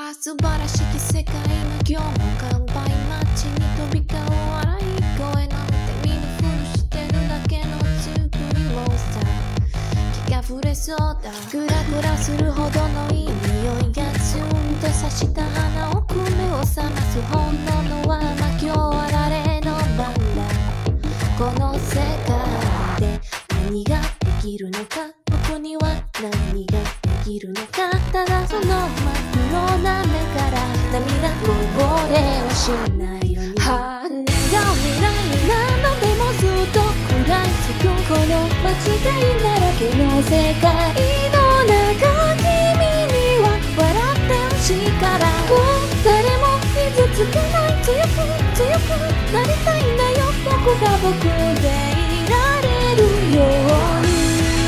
ああ素晴らしき世界の今日も乾杯街に飛び交う笑い声なんて見ぬふりしてるだけの作りをさ気が触れそうだグラグラするほどのいい匂いがツンって刺した花奥目を覚ます本能は魔境あられの番だこの世界で何ができるのか僕には何ができるのかただその真っ黒な目から涙こぼれはしないように羽が未来に何度でもずっと食らいつくこの間違いだらけの世界の中君には笑ってほしいから誰も傷つけない強く強くなりたいんだよ僕が僕でいられるように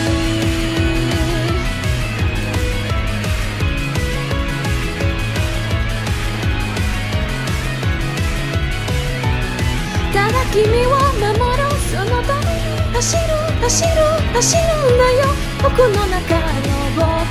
ただ君を守ろうそのために走る走る走るんだよ僕の中の僕